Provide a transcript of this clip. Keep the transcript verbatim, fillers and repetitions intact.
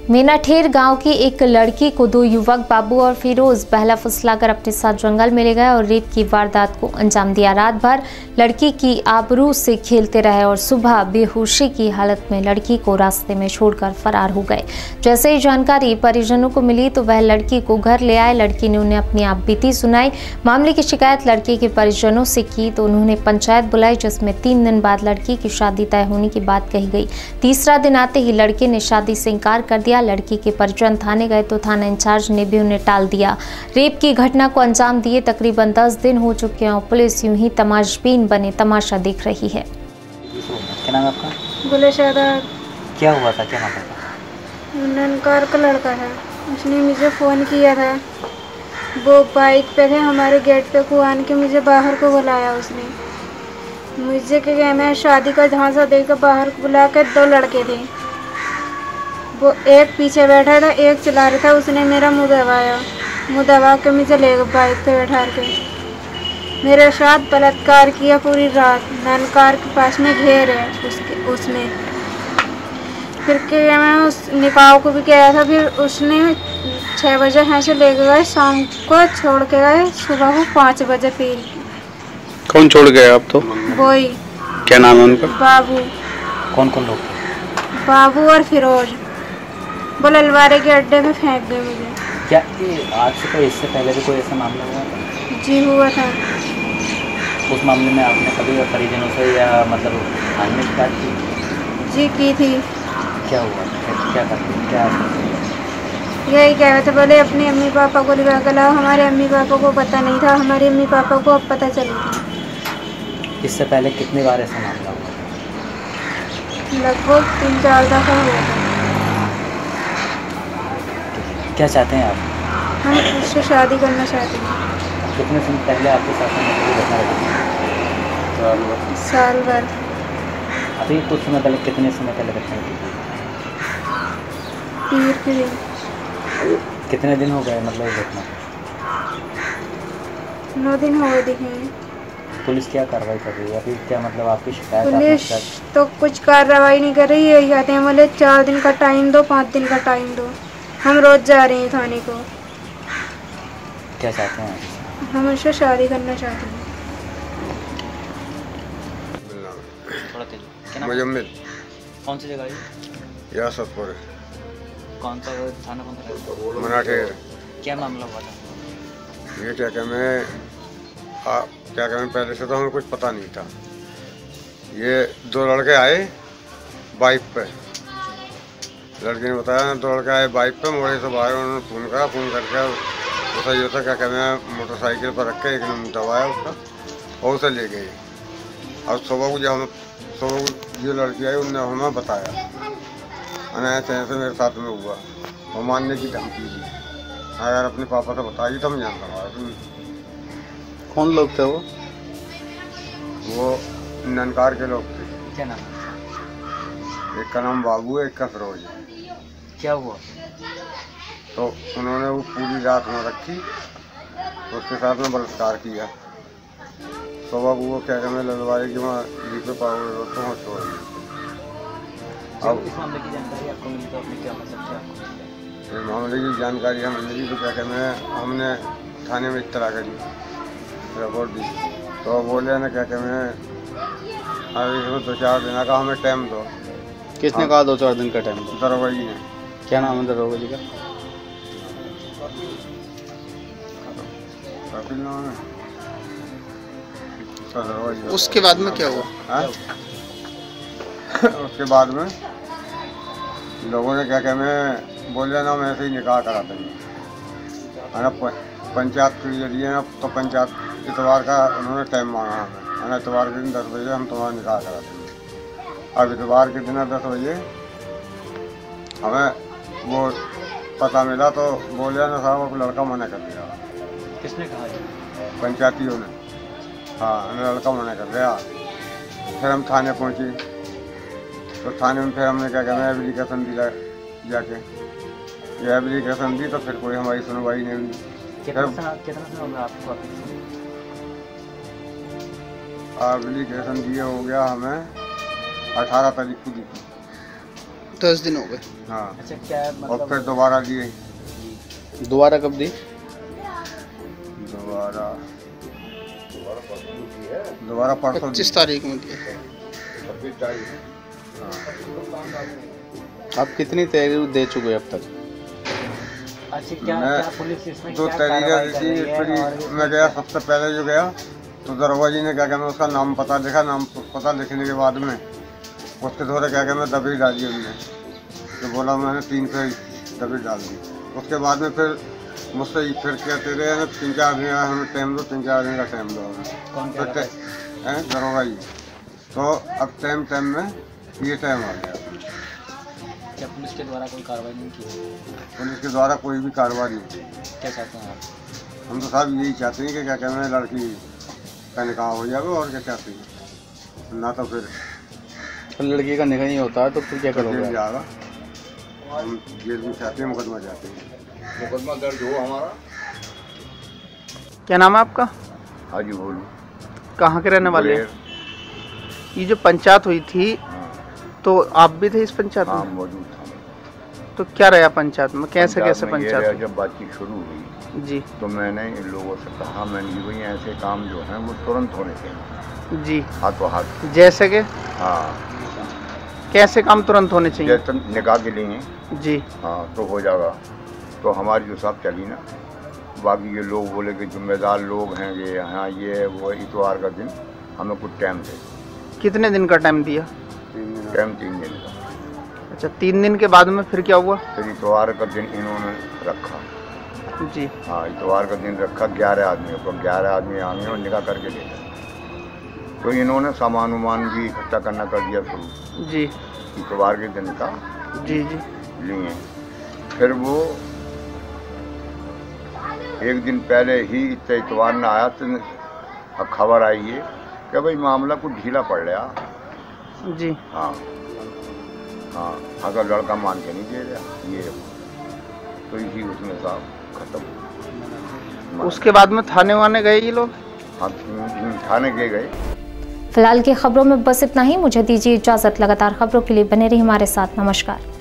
मीनाठेर गांव की एक लड़की को दो युवक बाबू और फिरोज बहला फुसलाकर अपने साथ जंगल में ले गए और रेप की वारदात को अंजाम दिया। रात भर लड़की की आबरू से खेलते रहे और सुबह बेहोशी की हालत में लड़की को रास्ते में छोड़कर फरार हो गए। जैसे ही जानकारी परिजनों को मिली तो वह लड़की को घर ले आए। लड़की ने उन्हें अपनी आप बीती सुनाई। मामले की शिकायत लड़के के परिजनों से की तो उन्होंने पंचायत बुलाई, जिसमें तीन दिन बाद लड़की की शादी तय होने की बात कही गई। तीसरा दिन आते ही लड़के ने शादी से इनकार कर दिया। लड़की के परिजन थाने गए तो थाना इंचार्ज ने भी उन्हें टाल दिया। रेप की घटना को अंजाम दिए तकरीबन दस दिन हो चुके हैं और पुलिस यूं ही तमाशबीन बने तमाशा देख रही है। क्या नाम है आपका? गुलेशादा। क्या हुआ था? क्या नाम था? ननकार का लड़का है, उसने मुझे फ़ोन किया था। वो बाइक पे थे, हमारे गेट पे को आन के मुझे बाहर को बुलाया। उसने मुझे क्या कहना है, शादी का झांसा देकर बाहर को बुला कर दो लड़के थे। वो एक पीछे बैठा था, एक चला रहा था। उसने मेरा मुँह दबाया, मुँह दबा के मुझे ले गया बाइक पे बैठा के। मेरे साथ बलात्कार किया पूरी रात। ननकार के पास में घेर है उसके उसने फिर क्या मैं उस निकाह को भी गया था। फिर उसने छः बजे यहाँ से ले गए, शाम को छोड़ के गए, सुबह को पाँच बजे फिर। कौन छोड़ गए आप? तो वही। क्या नाम है उनका? बाबू। कौन कौन लोग? बाबू और फिरोज। वो ललवारे के अड्डे में फेंक गए मुझे। क्या ये आज से कोई इससे पहले भी कोई ऐसा मामला हुआ था? जी हुआ था। उस मामले में आपने कभी परिजनों से या मतलब थाने में शिकायत की? जी की थी। क्या हुआ? क्या करते क्या यही कह रहे थे, बोले अपने अम्मी पापा को लिवा कर लाओ। हमारे अम्मी पापा को पता नहीं था, हमारे अम्मी पापा को अब पता चली थी। इससे पहले कितनी बार ऐसा मामला हुआ? लगभग तीन चार दफा हुआ था। क्या चाहते हैं आप? हम उससे शादी करना चाहते हैं। कितने दिन पहले आपके साथ में घटना घटी? साल भर। अभी कुछ समय पहले, कितने समय पहले घटना घटी? पीर के दिन। कितने दिन हो गए मतलब घटना? नौ दिन हो गए दिखे। पुलिस क्या कार्रवाई कर रही है अभी? क्या मतलब आपकी शिकायत? पुलिस तो कुछ कार्रवाई नहीं कर रही है। यही कहते हैं, बोले चार दिन का टाइम दो, पाँच दिन का टाइम दो। हम रोज जा रहे हैं थाने को। क्या चाहते हैं? हम उससे शादी करना चाहते हैं। थोड़ा तेज। क्या नाम? मुजम्मिल। कौन सी जगह है? या सतपुर। कौन सा थाना? कौन सा? मीनाठेर। क्या मामला हुआ था? ये क्या क्या मैं आ, क्या क्या मैं पहले से तो हमें कुछ पता नहीं था। ये दो लड़के आए बाइक पे। लड़के ने बताया दो लड़के आए बाइक पे, मोड़े से बाहर। उन्होंने फ़ोन करा, फ़ोन करके ऐसा ये था क्या क्या मैं मोटरसाइकिल पर रख के एक ने दबाया उसका और उसे ले गए। और सुबह को जब हम सुबह को ये लड़की आई, उनने हमें बताया ऐसे ऐसे मेरे साथ में हुआ और मानने की धमकी दी। अगर अपने पापा से बताइए तो हम जानता हूँ। कौन लोग थे वो? वो ननकार के लोग थे। क्या नाम? एक का नाम बाबू है, एक का फिरोज है। क्या हुआ? तो उन्होंने वो पूरी रात में रखी तो उसके साथ में बलात्कार किया। सुबह को वो क्या कहते ललवारे की वहाँ जीपे पावर तो वहाँ छोड़ दिया। अब इस मामले की जानकारी आपको मिली तो आपने क्या मतलब क्या? इस मामले की जानकारी हमें मिली तो क्या कहते हैं हमने थाने में इत्तला करी, रिपोर्ट दी। तो बोले ना क्या कहते हैं अभी इसमें दो चार दिन का हमें टाइम दो। किसने कहा दो चार दिन का टाइम? दरोगा जी ने। क्या नाम है दरोगा जी का? कपिल नाम है। उसके बाद में क्या हुआ? उसके बाद में लोगों ने क्या क्या मैं बोले ना हम ऐसे ही निकाह करा देंगे। है ना पंचायत के जरिए ना, तो पंचायत इतवार का उन्होंने टाइम मांगा हमें। है ना इतवार के दिन दस बजे हम तुम्हारा निकाह करा देंगे। अब इतवार के दिन दस बजे हमें वो पता मिला तो बोले ना साहब वो लड़का मना कर दिया। किसने कहा? पंचायतियों ने। हाँ लड़का मना कर दिया। फिर हम थाने पहुँचे तो थाने में फिर हमने क्या कहना एप्लीकेशन दिया जाके। ये एप्लीकेशन दी तो फिर कोई हमारी सुनवाई नहीं हुई। कितना समय होगा आपको? एप्लीकेशन दिए हो गया हमें अठारह तारीख को दी थी। दस दिन हो गए। हाँ, अच्छा क्या और मतलब फिर दोबारा दिए। दोबारा कब दी? दोबारा दोबारा परसों पच्चीस तारीख में दिए। आप कितनी तहरीर दे चुके हैं अब तक? अच्छा क्या मैं क्या पुलिस इसमें दो क्या तहरीरें कार्रवाई दी कर थी। रही है फिर और मैं गया, सबसे पहले जो गया तो दरोगा जी ने क्या कहना उसका नाम पता लिखा। नाम पता लिखने के बाद में उसके थोड़े क्या कहना दबी डाली हमने, तो बोला मैंने तीन सौ दबी डाल दी। उसके बाद में फिर मुझसे फिर कहते रहे तीन चार दिन का हमें टाइम दो, तीन चार दिन का टाइम दो हमें। कौन तो कह रहा हैं दरोगा जी। तो अब टाइम टाइम में ये टाइम आ गया। क्या पुलिस के द्वारा कोई कार्रवाई नहीं की? पुलिस के द्वारा कोई भी कार्रवाई नहीं की। क्या चाहते हैं आप? हम तो साहब यही चाहते हैं कि क्या कहना है लड़की का निकाह हो जाए, और क्या चाहते हैं ना। तो फिर तो लड़की का निकाह नहीं होता है तो फिर क्या जेल करोगे? जाएगा। हम जेल भी चाहते हैं, मुकदमा चाहते हैं। मुकदमा दर्ज हो हमारा। क्या नाम है आपका? हाँ जी बोलो। कहाँ के रहने वाले हैं? बुलेर। ये जो पंचायत हुई थी हाँ, तो आप भी थे इस पंचायत हाँ में? मौजूद था। तो क्या रहा पंचायत में, कैसे पंचायत कैसे में ये पंचायत रहा, हुई? जब बातचीत शुरू हुई जी तो मैंने इन लोगों से कहा, मैंने कि भाई ऐसे काम जो है वो तुरंत होने चाहिए, जी हाथों हाथ। जैसे कि हाँ, कैसे काम तुरंत होने चाहिए? जैसे निकाह के लिए जी हाँ तो हो जाएगा। तो हमारी जो साहब चली ना, बाकी ये लोग बोले कि जिम्मेदार लोग हैं ये, हाँ ये वो इतवार का दिन हमें कुछ टाइम दे। कितने दिन का टाइम दिया? टाइम तीन दिन का। अच्छा, तीन दिन के बाद में फिर क्या हुआ? फिर इतवार का दिन इन्होंने रखा। जी हाँ, इतवार का दिन रखा ग्यारह आदमियों को। ग्यारह आदमी आ गए और निकाह करके ले गए। तो इन्होंने सामान वामान भी इकट्ठा करना कर दिया शुरू। जी इतवार के दिन का जी जी लिए। फिर वो एक दिन पहले ही इतवार न आया तो खबर आई है कि भाई मामला कुछ ढीला पड़ गया। जी हाँ हाँ, अगर लड़का मान के नहीं दे रहा ये, तो इसी उसमें साहब खत्म। उसके बाद में थाने वाने गए ये लोग? हाँ, थाने के गए। फिलहाल की खबरों में बस इतना ही। मुझे दीजिए इजाजत। लगातार खबरों के लिए बने रहिए हमारे साथ। नमस्कार।